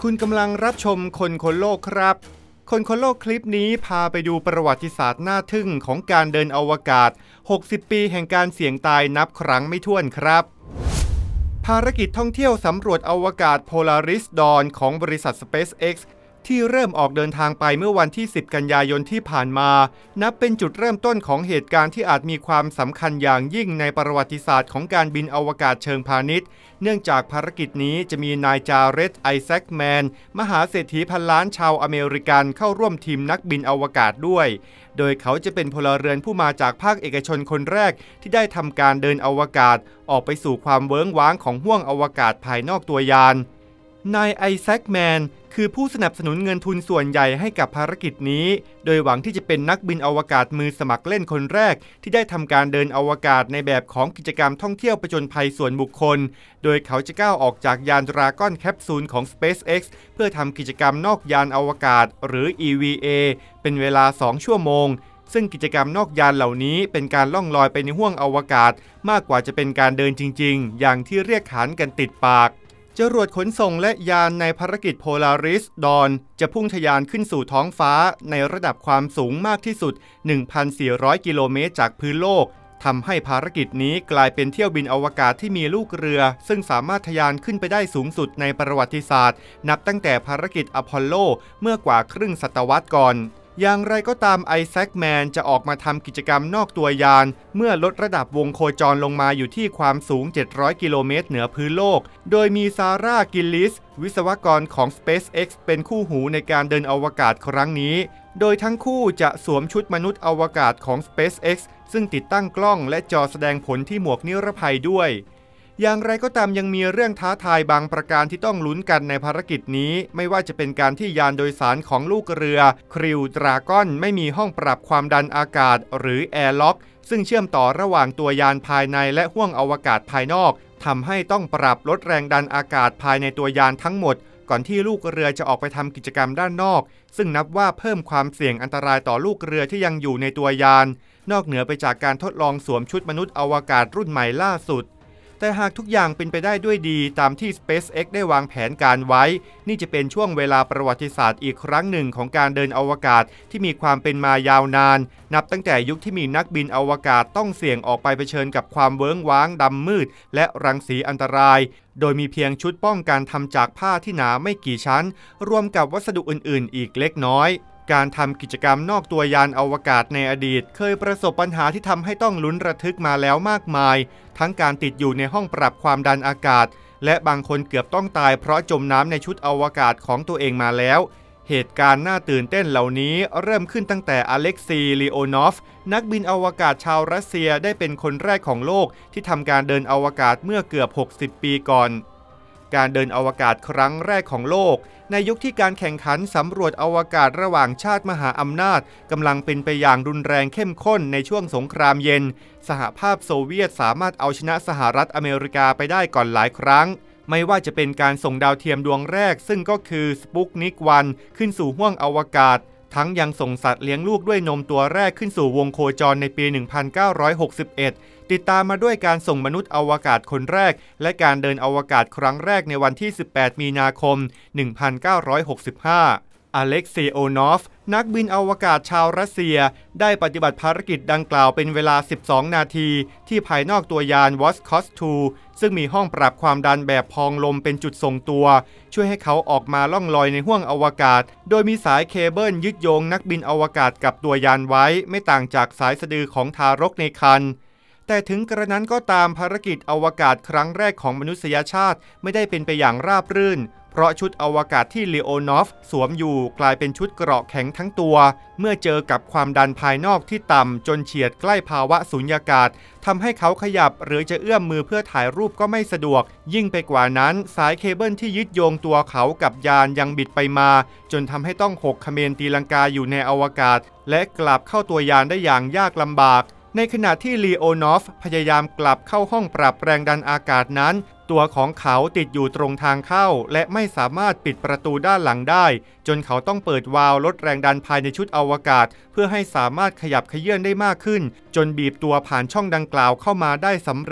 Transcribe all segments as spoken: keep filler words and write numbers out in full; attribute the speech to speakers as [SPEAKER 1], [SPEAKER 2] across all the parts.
[SPEAKER 1] คุณกำลังรับชมคนคนโลกครับคนคนโลกคลิปนี้พาไปดูประวัติศาสตร์น่าทึ่งของการเดินอวกาศหกสิบปีแห่งการเสี่ยงตายนับครั้งไม่ถ้วนครับภารกิจท่องเที่ยวสำรวจอวกาศ Polaris Dawn ของบริษัท SpaceX ที่เริ่มออกเดินทางไปเมื่อวันที่สิบกันยายนที่ผ่านมานับเป็นจุดเริ่มต้นของเหตุการณ์ที่อาจมีความสำคัญอย่างยิ่งในประวัติศาสตร์ของการบินอวกาศเชิงพาณิชย์เนื่องจากภารกิจนี้จะมีนายจาเรต ไอแซคแมนมหาเศรษฐีพันล้านชาวอเมริกันเข้าร่วมทีมนักบินอวกาศด้วยโดยเขาจะเป็นพลเรือนผู้มาจากภาคเอกชนคนแรกที่ได้ทำการเดินอวกาศออกไปสู่ความเวิ้งว้างของห้วงอวกาศภายนอกตัวยานนายไอแซคแมนคือผู้สนับสนุนเงินทุนส่วนใหญ่ให้กับภารกิจนี้โดยหวังที่จะเป็นนักบินอวกาศมือสมัครเล่นคนแรกที่ได้ทำการเดินอวกาศในแบบของกิจกรรมท่องเที่ยวผจญภัยส่วนบุคคลโดยเขาจะก้าวออกจากยานดราก้อนแคปซูลของ SpaceX เพื่อทำกิจกรรมนอกยานอวกาศหรือ อี วี เอ เป็นเวลาสองชั่วโมงซึ่งกิจกรรมนอกยานเหล่านี้เป็นการล่องลอยไปในห้วงอวกาศมากกว่าจะเป็นการเดินจริงๆอย่างที่เรียกขานกันติดปากจรวดขนส่งและยานในภารกิจ Polaris Dawn จะพุ่งทะยานขึ้นสู่ท้องฟ้าในระดับความสูงมากที่สุด หนึ่งพันสี่ร้อย กิโลเมตรจากพื้นโลกทำให้ภารกิจนี้กลายเป็นเที่ยวบินอวกาศที่มีลูกเรือซึ่งสามารถทะยานขึ้นไปได้สูงสุดในประวัติศาสตร์นับตั้งแต่ภารกิจอพอลโลเมื่อกว่าครึ่งศตวรรษก่อนอย่างไรก็ตามไอแซคแมนจะออกมาทำกิจกรรมนอกตัวยานเมื่อลดระดับวงโคจรลงมาอยู่ที่ความสูงเจ็ดร้อยกิโลเมตรเหนือพื้นโลกโดยมีซาร่ากิลลิสวิศวกรของ SpaceX เป็นคู่หูในการเดินอวกาศครั้งนี้โดยทั้งคู่จะสวมชุดมนุษย์อวกาศของ SpaceX ซึ่งติดตั้งกล้องและจอแสดงผลที่หมวกนิรภัยด้วยอย่างไรก็ตามยังมีเรื่องท้าทายบางประการที่ต้องลุ้นกันในภารกิจนี้ไม่ว่าจะเป็นการที่ยานโดยสารของลูกเรือคริวดราก้อนไม่มีห้องปรับความดันอากาศหรือแอร์ล็อกซึ่งเชื่อมต่อระหว่างตัวยานภายในและห้วงอวกาศภายนอกทำให้ต้องปรับลดแรงดันอากาศภายในตัวยานทั้งหมดก่อนที่ลูกเรือจะออกไปทำกิจกรรมด้านนอกซึ่งนับว่าเพิ่มความเสี่ยงอันตรายต่อลูกเรือที่ยังอยู่ในตัวยานนอกเหนือไปจากการทดลองสวมชุดมนุษย์อวกาศรุ่นใหม่ล่าสุดแต่หากทุกอย่างเป็นไปได้ด้วยดีตามที่ SpaceX ได้วางแผนการไว้นี่จะเป็นช่วงเวลาประวัติศาสตร์อีกครั้งหนึ่งของการเดินอวกาศที่มีความเป็นมายาวนานนับตั้งแต่ยุคที่มีนักบินอวกาศต้องเสี่ยงออกไปเผชิญกับความเวิ้งว้างดำมืดและรังสีอันตรายโดยมีเพียงชุดป้องกันทำจากผ้าที่หนาไม่กี่ชั้นรวมกับวัสดุอื่นๆอีกเล็กน้อยการทำกิจกรรมนอกตัวยานอวกาศในอดีตเคยประสบปัญหาที่ทำให้ต้องลุ้นระทึกมาแล้วมากมายทั้งการติดอยู่ในห้องปรับความดันอากาศและบางคนเกือบต้องตายเพราะจมน้ำในชุดอวกาศของตัวเองมาแล้วเหตุการณ์น่าตื่นเต้นเหล่านี้เริ่มขึ้นตั้งแต่อเล็กซีลีโอนอฟนักบินอวกาศชาวรัสเซียได้เป็นคนแรกของโลกที่ทำการเดินอวกาศเมื่อเกือบหกสิบปีก่อนการเดินอวกาศครั้งแรกของโลกในยุคที่การแข่งขันสำรวจอวกาศระหว่างชาติมหาอำนาจกำลังเป็นไปอย่างรุนแรงเข้มข้นในช่วงสงครามเย็นสหภาพโซเวียตสามารถเอาชนะสหรัฐอเมริกาไปได้ก่อนหลายครั้งไม่ว่าจะเป็นการส่งดาวเทียมดวงแรกซึ่งก็คือสปุกนิกวันขึ้นสู่ห้วงอวกาศทั้งยังส่งสัตว์เลี้ยงลูกด้วยนมตัวแรกขึ้นสู่วงโคจรในปี หนึ่งพันเก้าร้อยหกสิบเอ็ด ติดตามมาด้วยการส่งมนุษย์อวกาศคนแรกและการเดินอวกาศครั้งแรกในวันที่ สิบแปด มีนาคม หนึ่งพันเก้าร้อยหกสิบห้า อเล็กซีโอนอฟนักบินอวกาศชาวรัสเซียได้ปฏิบัติภารกิจดังกล่าวเป็นเวลาสิบสองนาทีที่ภายนอกตัวยาน วอสคอส ทู ซึ่งมีห้องปรับความดันแบบพองลมเป็นจุดทรงตัวช่วยให้เขาออกมาล่องลอยในห้วงอวกาศโดยมีสายเคเบิลยึดโยงนักบินอวกาศกับตัวยานไว้ไม่ต่างจากสายสะดือของทารกในครรภ์แต่ถึงกระนั้นก็ตามภารกิจอวกาศครั้งแรกของมนุษยชาติไม่ได้เป็นไปอย่างราบรื่นเพราะชุดอวกาศที่ลีโอนอฟสวมอยู่กลายเป็นชุดเกราะแข็งทั้งตัวเมื่อเจอกับความดันภายนอกที่ต่ำจนเฉียดใกล้ภาวะสุญญากาศทำให้เขาขยับหรือจะเอื้อมมือเพื่อถ่ายรูปก็ไม่สะดวกยิ่งไปกว่านั้นสายเคเบิลที่ยึดโยงตัวเขากับยานยังบิดไปมาจนทำให้ต้องหกเขมรตีลังกาอยู่ในอวกาศและกลับเข้าตัวยานได้อย่างยากลำบากในขณะที่ลีโอนอฟพยายามกลับเข้าห้องปรับแรงดันอากาศนั้นตัวของเขาติดอยู่ตรงทางเข้าและไม่สามารถปิดประตูด้านหลังได้จนเขาต้องเปิดวาล์วลดแรงดันภายในชุดอวกาศเพื่อให้สามารถขยับเขยื้อนได้มากขึ้นจนบีบตัวผ่านช่องดังกล่าวเข้ามาได้สำเร็จ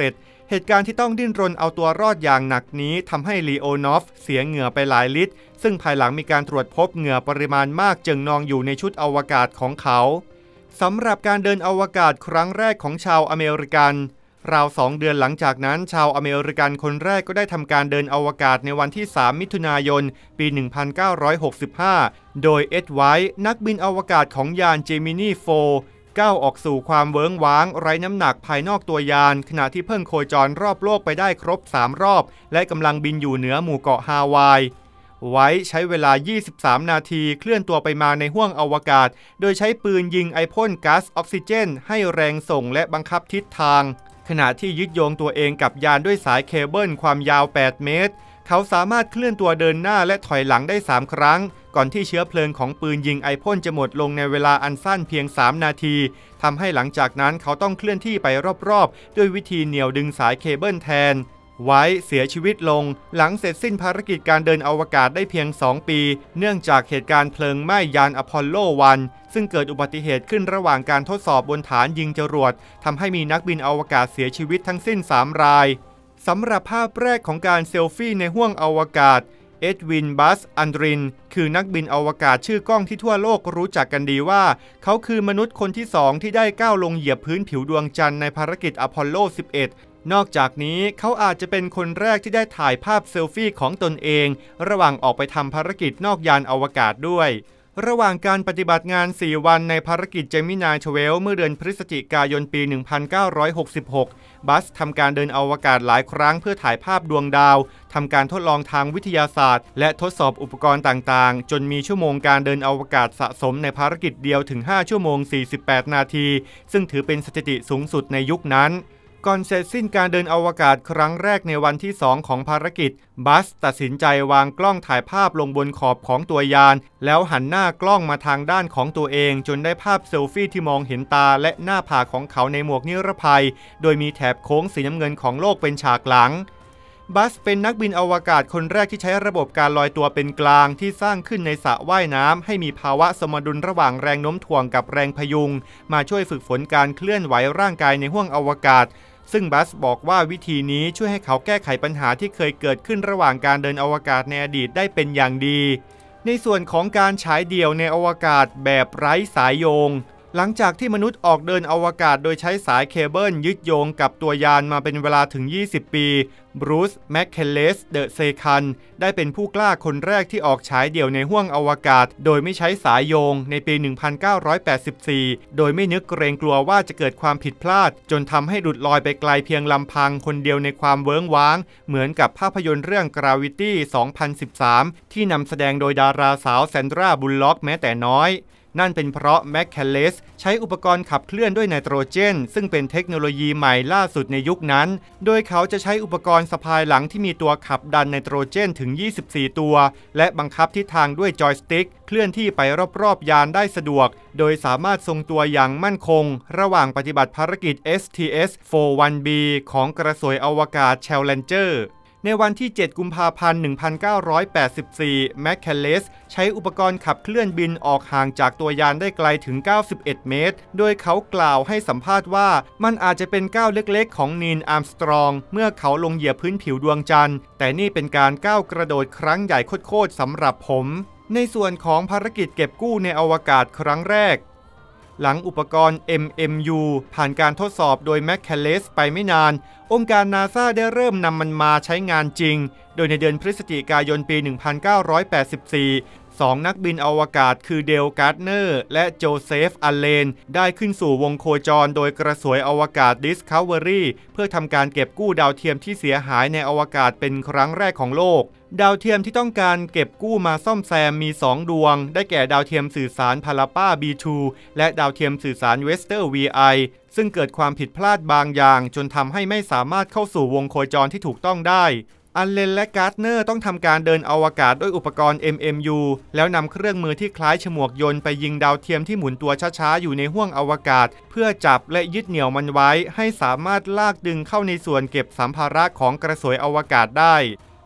[SPEAKER 1] เหตุการณ์ที่ต้องดิ้นรนเอาตัวรอดอย่างหนักนี้ทำให้ลีโอนอฟเสียเหงื่อไปหลายลิตรซึ่งภายหลังมีการตรวจพบเหงื่อปริมาณมากจึงนองอยู่ในชุดอวกาศของเขาสำหรับการเดินอวกาศครั้งแรกของชาวอเมริกันราวสองเดือนหลังจากนั้นชาวอเมริกันคนแรกก็ได้ทำการเดินอวกาศในวันที่สามมิถุนายนปีหนึ่งพันเก้าร้อยหกสิบห้าโดยเอ็ดไวท์นักบินอวกาศของยานเจมินีโฟร์ก้าวออกสู่ความเวิ้งว้างไร้น้ำหนักภายนอกตัวยานขณะที่เพิ่งโคจรรอบโลกไปได้ครบสามรอบและกำลังบินอยู่เหนือหมู่เกาะฮาวายไว้ใช้เวลายี่สิบสามนาทีเคลื่อนตัวไปมาในห้วงอวกาศโดยใช้ปืนยิงไอพ่นก๊าซออกซิเจนให้แรงส่งและบังคับทิศทางขณะที่ยึดโยงตัวเองกับยานด้วยสายเคเบิลความยาวแปดเมตรเขาสามารถเคลื่อนตัวเดินหน้าและถอยหลังได้สามครั้งก่อนที่เชื้อเพลิงของปืนยิงไอพ่นจะหมดลงในเวลาอันสั้นเพียงสามนาทีทำให้หลังจากนั้นเขาต้องเคลื่อนที่ไปรอบๆด้วยวิธีเหนี่ยวดึงสายเคเบิลแทนไว้เสียชีวิตลงหลังเสร็จสิ้นภารกิจการเดินอวกาศได้เพียงสองปีเนื่องจากเหตุการณ์เพลิงไหม้ยานอพอลโลวันซึ่งเกิดอุบัติเหตุขึ้นระหว่างการทดสอบบนฐานยิงจรวดทำให้มีนักบินอวกาศเสียชีวิตทั้งสิ้นสามรายสำหรับภาพแรกของการเซลฟี่ในห้วงอวกาศเอ็ดวิน บัส อันดรินคือนักบินอวกาศชื่อกล้องที่ทั่วโลกรู้จักกันดีว่าเขาคือมนุษย์คนที่สองที่ได้ก้าวลงเหยียบพื้นผิวดวงจันทร์ในภารกิจอพอลโลสิบเอ็ดนอกจากนี้เขาอาจจะเป็นคนแรกที่ได้ถ่ายภาพเซลฟี่ของตนเองระหว่างออกไปทำภารกิจนอกยานอวกาศด้วยระหว่างการปฏิบัติงานสี่วันในภารกิจเจมินาย ทเวลว์ เมื่อเดือนพฤศจิกายนปีหนึ่งพันเก้าร้อยหกสิบหกบัสทำการเดินอวกาศหลายครั้งเพื่อถ่ายภาพดวงดาวทำการทดลองทางวิทยาศาสตร์และทดสอบอุปกรณ์ต่างๆจนมีชั่วโมงการเดินอวกาศสะสมในภารกิจเดียวถึงห้าชั่วโมงสี่สิบแปดนาทีซึ่งถือเป็นสถิติสูงสุดในยุคนั้นก่อนเสร็จสิ้นการเดินอวกาศครั้งแรกในวันที่สองของภารกิจบัสตัดสินใจวางกล้องถ่ายภาพลงบนขอบของตัวยานแล้วหันหน้ากล้องมาทางด้านของตัวเองจนได้ภาพเซลฟี่ที่มองเห็นตาและหน้าผากของเขาในหมวกนิรภัยโดยมีแถบโค้งสีน้ำเงินของโลกเป็นฉากหลังบัสเป็นนักบินอวกาศคนแรกที่ใช้ระบบการลอยตัวเป็นกลางที่สร้างขึ้นในสระว่ายน้ำให้มีภาวะสมดุลระหว่างแรงโน้มถ่วงกับแรงพยุงมาช่วยฝึกฝนการเคลื่อนไหวร่างกายในห้วงอวกาศซึ่งบัสบอกว่าวิธีนี้ช่วยให้เขาแก้ไขปัญหาที่เคยเกิดขึ้นระหว่างการเดินอวกาศในอดีตได้เป็นอย่างดีในส่วนของการฉายเดี่ยวในอวกาศแบบไร้สายโยงหลังจากที่มนุษย์ออกเดินอวกาศโดยใช้สายเคเบิลยึดโยงกับตัวยานมาเป็นเวลาถึงยี่สิบปีบรูซ แมคเคลเลส เดอะเซคันได้เป็นผู้กล้าคนแรกที่ออกฉายเดี่ยวในห้วงอวกาศโดยไม่ใช้สายโยงในปี หนึ่งพันเก้าร้อยแปดสิบสี่ โดยไม่นึกเกรงกลัวว่าจะเกิดความผิดพลาดจนทำให้หลุดลอยไปไกลเพียงลำพังคนเดียวในความเวิ้งว้างเหมือนกับภาพยนตร์เรื่อง Gravity สองพันสิบสาม ที่นำแสดงโดยดาราสาวแซนดรา บุลล็อกแม้แต่น้อยนั่นเป็นเพราะแมคแคลเลสใช้อุปกรณ์ขับเคลื่อนด้วยไนโตรเจนซึ่งเป็นเทคโนโลยีใหม่ล่าสุดในยุคนั้นโดยเขาจะใช้อุปกรณ์สะพายหลังที่มีตัวขับดันไนโตรเจนถึงยี่สิบสี่ตัวและบังคับทิศทางด้วยจอยสติ๊กเคลื่อนที่ไปรอบๆยานได้สะดวกโดยสามารถทรงตัวอย่างมั่นคงระหว่างปฏิบัติภารกิจ เอส ที เอส โฟร์ วัน บี ของกระสวยอวกาศ Challengerในวันที่เจ็ดกุมภาพันธ์ หนึ่งพันเก้าร้อยแปดสิบสี่ แมคแคลเลสใช้อุปกรณ์ขับเคลื่อนบินออกห่างจากตัวยานได้ไกลถึงเก้าสิบเอ็ดเมตรโดยเขากล่าวให้สัมภาษณ์ว่ามันอาจจะเป็นก้าวเล็กๆของนีล อาร์มสตรองเมื่อเขาลงเหยียบพื้นผิวดวงจันทร์แต่นี่เป็นการก้าวกระโดดครั้งใหญ่โคตรๆสำหรับผมในส่วนของภารกิจเก็บกู้ในอวกาศครั้งแรกหลังอุปกรณ์ เอ็ม เอ็ม ยู ผ่านการทดสอบโดยแมคแคลเลสไปไม่นานองค์การ นาซา ได้เริ่มนำมันมาใช้งานจริงโดยในเดือนพฤศจิกายนปี หนึ่งพันเก้าร้อยแปดสิบสี่ สองนักบินอวกาศคือเดล การ์ดเนอร์และโจเซฟ อัลเลนได้ขึ้นสู่วงโคจรโดยกระสวยอวกาศ Discovery เพื่อทำการเก็บกู้ดาวเทียมที่เสียหายในอวกาศเป็นครั้งแรกของโลกดาวเทียมที่ต้องการเก็บกู้มาซ่อมแซมมีสองดวงได้แก่ดาวเทียมสื่อสารพาราป้า บี ทู และดาวเทียมสื่อสารเวสเตอร์ วี ไอ ซึ่งเกิดความผิดพลาดบางอย่างจนทำให้ไม่สามารถเข้าสู่วงโคจรที่ถูกต้องได้อัลเลนและการ์ดเนอร์ต้องทำการเดินอวกาศด้วยอุปกรณ์ เอ็ม เอ็ม ยู แล้วนำเครื่องมือที่คล้ายฉมวกยนต์ไปยิงดาวเทียมที่หมุนตัวช้าๆอยู่ในห้วงอวกาศเพื่อจับและยึดเหนี่ยวมันไว้ให้สามารถลากดึงเข้าในส่วนเก็บสัมภาระของกระสวยอวกาศได้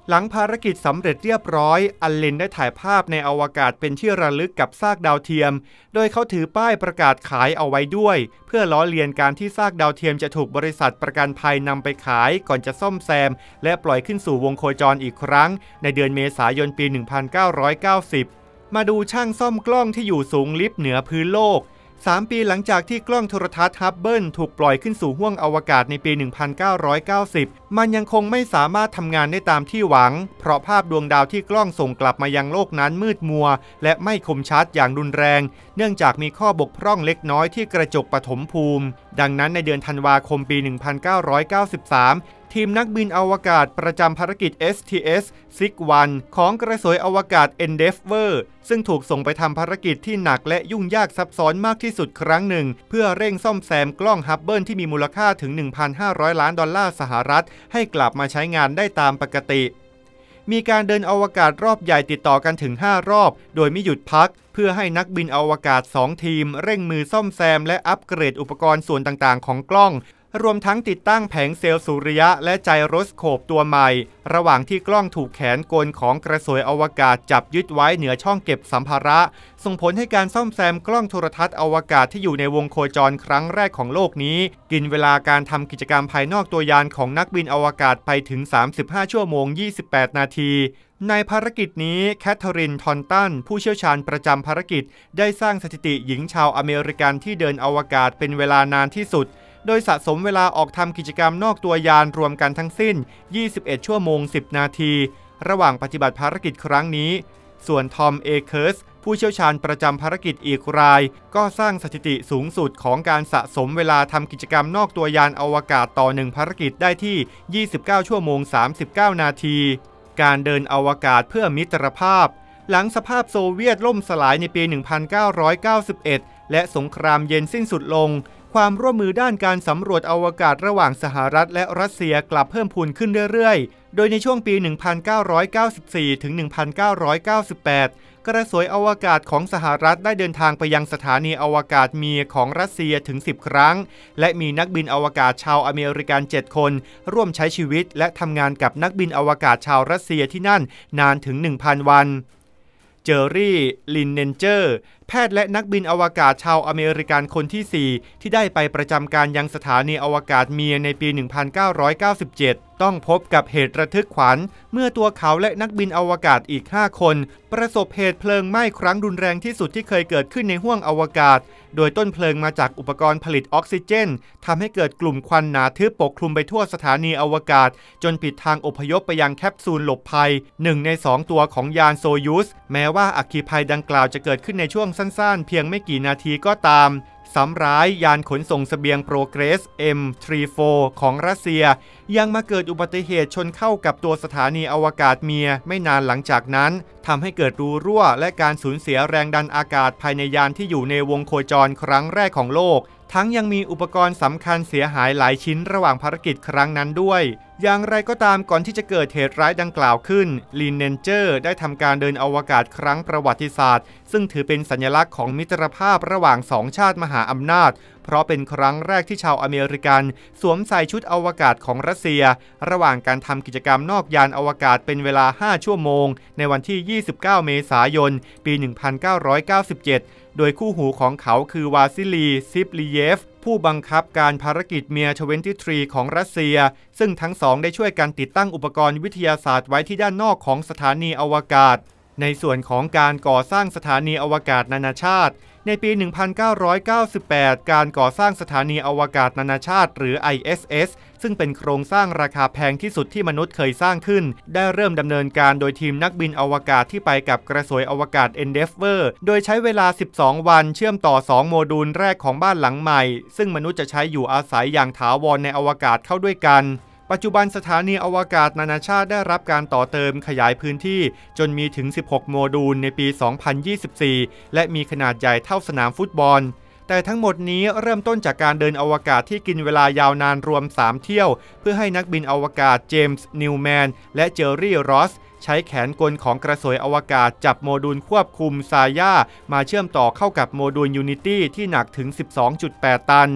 [SPEAKER 1] หลังภารกิจสำเร็จเรียบร้อยอัลเลนได้ถ่ายภาพในอวกาศเป็นที่ระลึกกับซากดาวเทียมโดยเขาถือป้ายประกาศขายเอาไว้ด้วยเพื่อล้อเลียนการที่ซากดาวเทียมจะถูกบริษัทประกันภัยนำไปขายก่อนจะซ่อมแซมและปล่อยขึ้นสู่วงโคจรอีกครั้งในเดือนเมษายนปี หนึ่งพันเก้าร้อยเก้าสิบ มาดูช่างซ่อมกล้องที่อยู่สูงลิฟต์เหนือพื้นโลกสามปีหลังจากที่กล้องโทรทัศน์ฮับเบิลถูกปล่อยขึ้นสู่ห้วงอวกาศในปี หนึ่งพันเก้าร้อยเก้าสิบ มันยังคงไม่สามารถทำงานได้ตามที่หวังเพราะภาพดวงดาวที่กล้องส่งกลับมายังโลกนั้นมืดมัวและไม่คมชัดอย่างรุนแรงเนื่องจากมีข้อบกพร่องเล็กน้อยที่กระจกปฐมภูมิดังนั้นในเดือนธันวาคมปี หนึ่งพันเก้าร้อยเก้าสิบสามทีมนักบินอวกาศประจำภารกิจ เอส ที เอส ซิกซ์ วัน ของกระสวยอวกาศ Endeavour ซึ่งถูกส่งไปทำภารกิจที่หนักและยุ่งยากซับซ้อนมากที่สุดครั้งหนึ่งเพื่อเร่งซ่อมแซมกล้องฮับเบิลที่มีมูลค่าถึง หนึ่งพันห้าร้อย ล้านดอลลาร์สหรัฐให้กลับมาใช้งานได้ตามปกติมีการเดินอวกาศรอบใหญ่ติดต่อกันถึงห้ารอบโดยไม่หยุดพักเพื่อให้นักบินอวกาศสองทีมเร่งมือซ่อมแซมและอัปเกรดอุปกรณ์ส่วนต่างๆของกล้องรวมทั้งติดตั้งแผงเซลล์สุริยะและไจโรสโคปตัวใหม่ระหว่างที่กล้องถูกแขนกลของกระสวยอวกาศจับยึดไว้เหนือช่องเก็บสัมภาระส่งผลให้การซ่อมแซมกล้องโทรทัศน์อวกาศที่อยู่ในวงโคจรครั้งแรกของโลกนี้กินเวลาการทำกิจกรรมภายนอกตัวยานของนักบินอวกาศไปถึงสามสิบห้าชั่วโมงยี่สิบแปดนาทีในภารกิจนี้แคทเธอรีนทอนตันผู้เชี่ยวชาญประจำภารกิจได้สร้างสถิติหญิงชาวอเมริกันที่เดินอวกาศเป็นเวลานานที่สุดโดยสะสมเวลาออกทำกิจกรรมนอกตัวยานรวมกันทั้งสิ้นยี่สิบเอ็ดชั่วโมงสิบนาทีระหว่างปฏิบัติภารกิจครั้งนี้ส่วนทอมเอเคิร์สผู้เชี่ยวชาญประจำภารกิจอีกรายก็สร้างสถิติสูงสุดของการสะสมเวลาทำกิจกรรมนอกตัวยานอวกาศต่อหนึ่งภารกิจได้ที่ยี่สิบเก้าชั่วโมงสามสิบเก้านาทีการเดินอวกาศเพื่อมิตรภาพหลังสภาพโซเวียตล่มสลายในปี หนึ่งพันเก้าร้อยเก้าสิบเอ็ด และสงครามเย็นสิ้นสุดลงความร่วมมือด้านการสำรวจอวกาศระหว่างสหรัฐและรัสเซียกลับเพิ่มพูนขึ้นเรื่อยๆโดยในช่วงปี หนึ่งพันเก้าร้อยเก้าสิบสี่ ถึง หนึ่งพันเก้าร้อยเก้าสิบแปด กระสวยอวกาศของสหรัฐได้เดินทางไปยังสถานีอวกาศเมียของรัสเซียถึงสิบครั้งและมีนักบินอวกาศชาวอเมริกันเจ็ดคนร่วมใช้ชีวิตและทำงานกับนักบินอวกาศชาวรัสเซียที่นั่นนานถึง หนึ่งพัน วันเจอรี่ ลินเนนเจอร์แพทย์และนักบินอวกาศชาวอเมริกันคนที่สี่ที่ได้ไปประจำการยังสถานีอวกาศเมียในปี หนึ่งพันเก้าร้อยเก้าสิบเจ็ด ต้องพบกับเหตุระทึกขวัญเมื่อตัวเขาและนักบินอวกาศอีกห้าคนประสบเหตุเพลิงไหม้ครั้งรุนแรงที่สุดที่เคยเกิดขึ้นในห้วงอวกาศโดยต้นเพลิงมาจากอุปกรณ์ผลิตออกซิเจนทำให้เกิดกลุ่มควันหนาทึบปกคลุมไปทั่วสถานีอวกาศจนปิดทางอพยพไปยังแคปซูลหลบภัยหนึ่งในสองตัวของยานโซยูสแม้ว่าอัคคีภัยดังกล่าวจะเกิดขึ้นในช่วงสั้นๆเพียงไม่กี่นาทีก็ตามสำร้ายยานขนส่งเสบียงโปรเกรส เอ็ม สามสิบสี่ ของรัสเซียยังมาเกิดอุบัติเหตุชนเข้ากับตัวสถานีอวกาศเมียไม่นานหลังจากนั้นทำให้เกิดรูรั่วและการสูญเสียแรงดันอากาศภายในยานที่อยู่ในวงโคจรครั้งแรกของโลกทั้งยังมีอุปกรณ์สำคัญเสียหายหลายชิ้นระหว่างภารกิจครั้งนั้นด้วยอย่างไรก็ตามก่อนที่จะเกิดเหตุร้ายดังกล่าวขึ้นลินเนนเจอร์ได้ทำการเดินอวกาศครั้งประวัติศาสตร์ซึ่งถือเป็นสัญลักษณ์ของมิตรภาพระหว่างสองชาติมหาอำนาจเพราะเป็นครั้งแรกที่ชาวอเมริกันสวมใส่ชุดอวกาศของรัสเซียระหว่างการทำกิจกรรมนอกยานอวกาศเป็นเวลาห้าชั่วโมงในวันที่ยี่สิบเก้าเมษายนปี หนึ่งพันเก้าร้อยเก้าสิบเจ็ดโดยคู่หูของเขาคือวาซิลี ซิปลีเยฟผู้บังคับการภารกิจเมีย ยี่สิบสาม ของรัสเซียซึ่งทั้งสองได้ช่วยกันติดตั้งอุปกรณ์วิทยาศาสตร์ไว้ที่ด้านนอกของสถานีอวกาศในส่วนของการก่อสร้างสถานีอวกาศนานาชาติในปี หนึ่งพันเก้าร้อยเก้าสิบแปด การก่อสร้างสถานีอวกาศนานาชาติหรือ ไอ เอส เอส ซึ่งเป็นโครงสร้างราคาแพงที่สุดที่มนุษย์เคยสร้างขึ้นได้เริ่มดำเนินการโดยทีมนักบินอวกาศที่ไปกับกระสวยอวกาศ Endeavour โดยใช้เวลาสิบสองวันเชื่อมต่อสองโมดูลแรกของบ้านหลังใหม่ซึ่งมนุษย์จะใช้อยู่อาศัยอย่างถาวรในอวกาศเข้าด้วยกันปัจจุบันสถานีอวกาศนานาชาติได้รับการต่อเติมขยายพื้นที่จนมีถึงสิบหกโมดูลในปี สองพันยี่สิบสี่ และมีขนาดใหญ่เท่าสนามฟุตบอลแต่ทั้งหมดนี้เริ่มต้นจากการเดินอวกาศที่กินเวลายาวนานรวมสามเที่ยวเพื่อให้นักบินอวกาศเจมส์นิวแมนและเจอรี่รอสใช้แขนกลของกระสวยอวกาศจับโมดูลควบคุมซาย่ามาเชื่อมต่อเข้ากับโมดูลยูนิตี้ที่หนักถึง สิบสองจุดแปด ตัน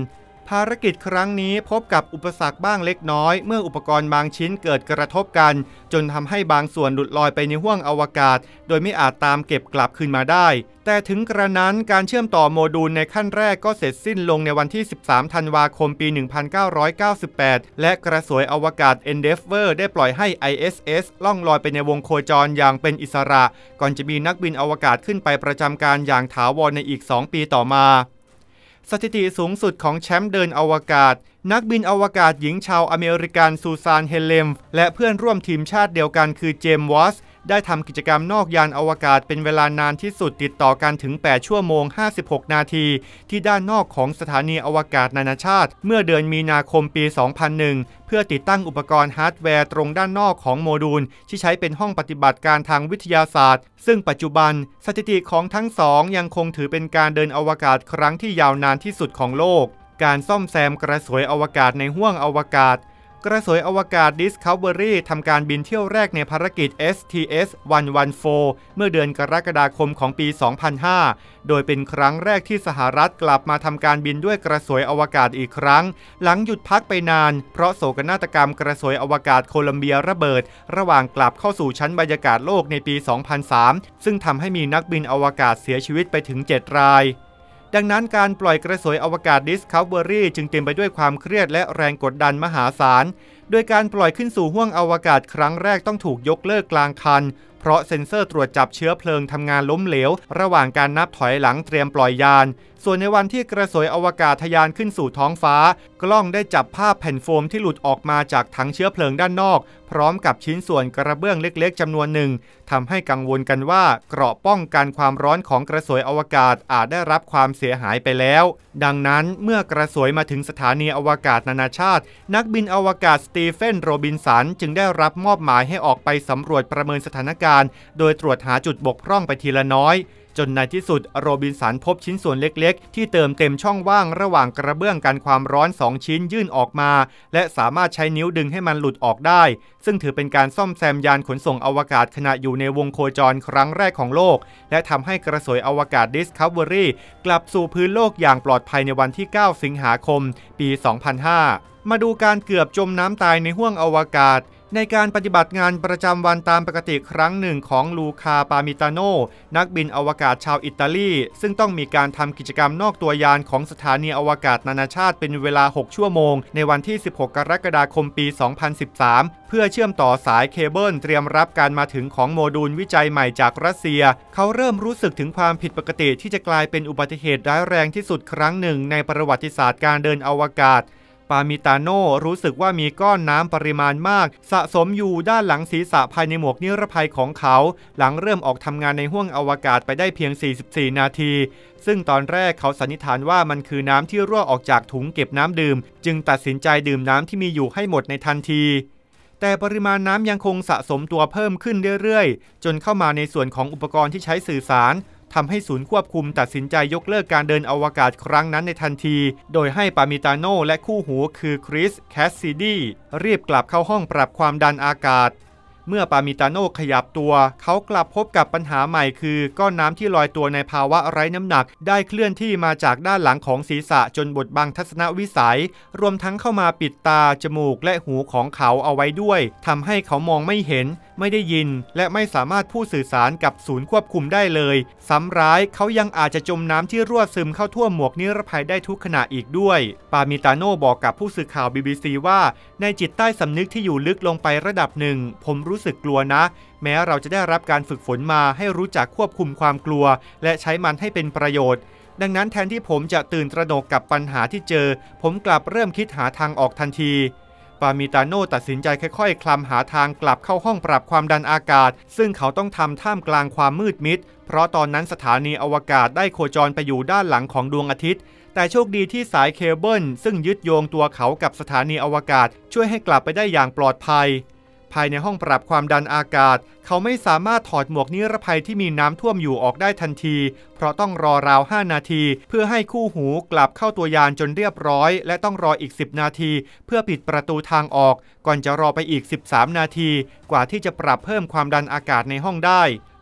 [SPEAKER 1] ภารกิจครั้งนี้พบกับอุปสรรคบ้างเล็กน้อยเมื่ออุปกรณ์บางชิ้นเกิดกระทบกันจนทำให้บางส่วนหลุดลอยไปในห้วงอวกาศโดยไม่อาจตามเก็บกลับคืนมาได้แต่ถึงกระนั้นการเชื่อมต่อโมดูลในขั้นแรกก็เสร็จสิ้นลงในวันที่สิบสามธันวาคมปี หนึ่งพันเก้าร้อยเก้าสิบแปด และกระสวยอวกาศ Endeavour ได้ปล่อยให้ ไอ เอส เอส ล่องลอยไปในวงโคจรอย่างเป็นอิสระก่อนจะมีนักบินอวกาศขึ้นไปประจำการอย่างถาวรในอีกสองปีต่อมาสถิติสูงสุดของแชมป์เดินอวกาศนักบินอวกาศหญิงชาวอเมริกันซูซานเฮเลมและเพื่อนร่วมทีมชาติเดียวกันคือเจมส์วอสได้ทำกิจกรรมนอกยานอวกาศเป็นเวลานานที่สุดติดต่อกันถึงแปดชั่วโมงห้าสิบหกนาทีที่ด้านนอกของสถานีอวกาศนานาชาติเมื่อเดือนมีนาคมปี สองพันหนึ่ง เพื่อติดตั้งอุปกรณ์ฮาร์ดแวร์ตรงด้านนอกของโมดูลที่ใช้เป็นห้องปฏิบัติการทางวิทยาศาสตร์ซึ่งปัจจุบันสถิติของทั้งสองยังคงถือเป็นการเดินอวกาศครั้งที่ยาวนานที่สุดของโลกการซ่อมแซมกระสวยอวกาศในห้วงอวกาศกระสวยอวกาศ Discovery ทำการบินเที่ยวแรกในภารกิจ เอส ที เอส หนึ่งร้อยสิบสี่ เมื่อเดือนกรกฎาคมของปี สองพันห้า โดยเป็นครั้งแรกที่สหรัฐกลับมาทำการบินด้วยกระสวยอวกาศอีกครั้งหลังหยุดพักไปนานเพราะโศกนาฏกรรมกระสวยอวกาศโคลัมเบียระเบิดระหว่างกลับเข้าสู่ชั้นบรรยากาศโลกในปี สองพันสาม ซึ่งทำให้มีนักบินอวกาศเสียชีวิตไปถึง เจ็ด รายดังนั้นการปล่อยกระสวยอวกาศ Discovery จึงเต็มไปด้วยความเครียดและแรงกดดันมหาศาลโดยการปล่อยขึ้นสู่ห้วงอวกาศครั้งแรกต้องถูกยกเลิกกลางคันเพราะเซ็นเซอร์ตรวจจับเชื้อเพลิงทำงานล้มเหลวระหว่างการนับถอยหลังเตรียมปล่อยยานส่วนในวันที่กระสวยอวกาศทะยานขึ้นสู่ท้องฟ้ากล้องได้จับภาพแผ่นโฟมที่หลุดออกมาจากถังเชื้อเพลิงด้านนอกพร้อมกับชิ้นส่วนกระเบื้องเล็กๆจำนวนหนึ่งทำให้กังวลกันว่าเกราะป้องกันความร้อนของกระสวยอวกาศอาจได้รับความเสียหายไปแล้วดังนั้นเมื่อกระสวยมาถึงสถานีอวกาศนานาชาตินักบินอวกาศสตีเฟนโรบินสันจึงได้รับมอบหมายให้ออกไปสำรวจประเมินสถานการณ์โดยตรวจหาจุดบกพร่องไปทีละน้อยจนในที่สุดโรบินสันพบชิ้นส่วนเล็กๆที่เติมเต็มช่องว่างระหว่างกระเบื้องกันความร้อนสองชิ้นยื่นออกมาและสามารถใช้นิ้วดึงให้มันหลุดออกได้ซึ่งถือเป็นการซ่อมแซมยานขนส่งอวกาศขณะอยู่ในวงโคจรครั้งแรกของโลกและทำให้กระสวยอวกาศ Discovery กลับสู่พื้นโลกอย่างปลอดภัยในวันที่เก้าสิงหาคมปี สองพันห้า มาดูการเกือบจมน้ำตายในห้วงอวกาศในการปฏิบัติงานประจำวันตามปกติครั้งหนึ่งของลูคาปามิตาโนนักบินอวกาศชาวอิตาลีซึ่งต้องมีการทำกิจกรรมนอกตัวยานของสถานีอวกาศนานาชาติเป็นเวลาหกชั่วโมงในวันที่สิบหกกรกฎาคมปี สองพันสิบสาม เพื่อเชื่อมต่อสายเคเบิลเตรียมรับการมาถึงของโมดูลวิจัยใหม่จากรัสเซียเขาเริ่มรู้สึกถึงความผิดปกติที่จะกลายเป็นอุบัติเหตุร้ายแรงที่สุดครั้งหนึ่งในประวัติศาสตร์การเดินอวกาศปามิตาโนรู้สึกว่ามีก้อนน้ำปริมาณมากสะสมอยู่ด้านหลังศีรษะภายในหมวกนิรภัยของเขาหลังเริ่มออกทำงานในห้วงอวกาศไปได้เพียงสี่สิบสี่นาทีซึ่งตอนแรกเขาสันนิษฐานว่ามันคือน้ำที่รั่วออกจากถุงเก็บน้ำดื่มจึงตัดสินใจดื่มน้ำที่มีอยู่ให้หมดในทันทีแต่ปริมาณน้ำยังคงสะสมตัวเพิ่มขึ้นเรื่อยๆจนเข้ามาในส่วนของอุปกรณ์ที่ใช้สื่อสารทำให้ศูนย์ควบคุมตัดสินใจยกเลิกการเดินอวกาศครั้งนั้นในทันทีโดยให้ปามิตาโนและคู่หูคือคริสแคสซิดีรีบกลับเข้าห้องปรับความดันอากาศเมื่อปามิตาโนขยับตัวเขากลับพบกับปัญหาใหม่คือก้อนน้ำที่ลอยตัวในภาวะไร้น้ำหนักได้เคลื่อนที่มาจากด้านหลังของศีรษะจนบดบังทัศนวิสัยรวมทั้งเข้ามาปิดตาจมูกและหูของเขาเอาไว้ด้วยทำให้เขามองไม่เห็นไม่ได้ยินและไม่สามารถพูดสื่อสารกับศูนย์ควบคุมได้เลยซ้ำร้ายเขายังอาจจะจมน้ำที่รั่วซึมเข้าทั่วหมวกนิรภัยได้ทุกขณะอีกด้วยปามิตาโนบอกกับผู้สื่อข่าว บี บี ซี ว่าในจิตใต้สำนึกที่อยู่ลึกลงไประดับหนึ่งผมรู้สึกกลัวนะแม้เราจะได้รับการฝึกฝนมาให้รู้จักควบคุมความกลัวและใช้มันให้เป็นประโยชน์ดังนั้นแทนที่ผมจะตื่นตระหนกกับปัญหาที่เจอผมกลับเริ่มคิดหาทางออกทันทีปามิตาโนตัดสินใจค่อยๆคลำหาทางกลับเข้าห้องปรับความดันอากาศซึ่งเขาต้องทำท่ามกลางความมืดมิดเพราะตอนนั้นสถานีอวกาศได้โคจรไปอยู่ด้านหลังของดวงอาทิตย์แต่โชคดีที่สายเคเบิลซึ่งยึดโยงตัวเขากับสถานีอวกาศช่วยให้กลับไปได้อย่างปลอดภัยภายในห้องปรับความดันอากาศเขาไม่สามารถถอดหมวกนิรภัยที่มีน้ำท่วมอยู่ออกได้ทันทีเพราะต้องรอราวห้านาทีเพื่อให้คู่หูกลับเข้าตัวยานจนเรียบร้อยและต้องรออีกสิบนาทีเพื่อปิดประตูทางออกก่อนจะรอไปอีกสิบสามนาทีกว่าที่จะปรับเพิ่มความดันอากาศในห้องได้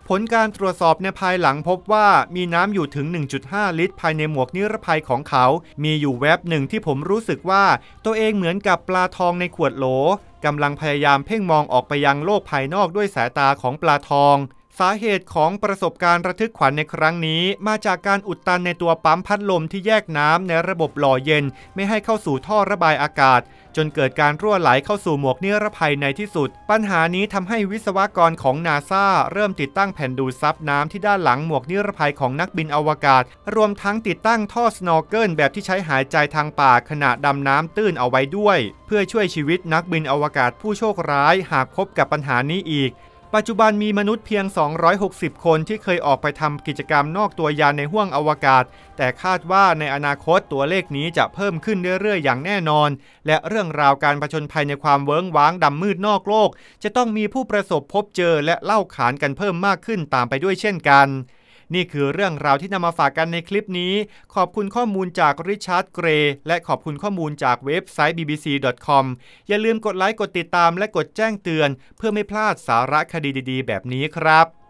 [SPEAKER 1] ผลการตรวจสอบในภายหลังพบว่ามีน้ำอยู่ถึง หนึ่งจุดห้า ลิตรภายในหมวกนิรภัยของเขามีอยู่แวบหนึ่งที่ผมรู้สึกว่าตัวเองเหมือนกับปลาทองในขวดโหลกำลังพยายามเพ่งมองออกไปยังโลกภายนอกด้วยสายตาของปลาทองสาเหตุของประสบการณ์ระทึกขวัญในครั้งนี้มาจากการอุดตันในตัวปั๊มพัดลมที่แยกน้ำในระบบหล่อเย็นไม่ให้เข้าสู่ท่อระบายอากาศจนเกิดการรั่วไหลเข้าสู่หมวกนิรภัยในที่สุดปัญหานี้ทำให้วิศวกรของ นาซ่า เริ่มติดตั้งแผ่นดูดซับน้ำที่ด้านหลังหมวกนิรภัยของนักบินอวกาศรวมทั้งติดตั้งท่อสโนว์เกิลแบบที่ใช้หายใจทางปากขณะดำน้ำตื้นเอาไว้ด้วยเพื่อช่วยชีวิตนักบินอวกาศผู้โชคร้ายหากพบกับปัญหานี้อีกปัจจุบันมีมนุษย์เพียงสองร้อยหกสิบคนที่เคยออกไปทำกิจกรรมนอกตัวยานในห้วงอวกาศแต่คาดว่าในอนาคตตัวเลขนี้จะเพิ่มขึ้นเรื่อยๆอย่างแน่นอนและเรื่องราวการผจญภัยในความเวิ้งว้างดำมืดนอกโลกจะต้องมีผู้ประสบพบเจอและเล่าขานกันเพิ่มมากขึ้นตามไปด้วยเช่นกันนี่คือเรื่องราวที่นำมาฝากกันในคลิปนี้ขอบคุณข้อมูลจากริชาร์ดเกรย์และขอบคุณข้อมูลจากเว็บไซต์ บี บี ซี ดอท คอม อย่าลืมกดไลค์กดติดตามและกดแจ้งเตือนเพื่อไม่พลาดสาระคดีดีๆแบบนี้ครับ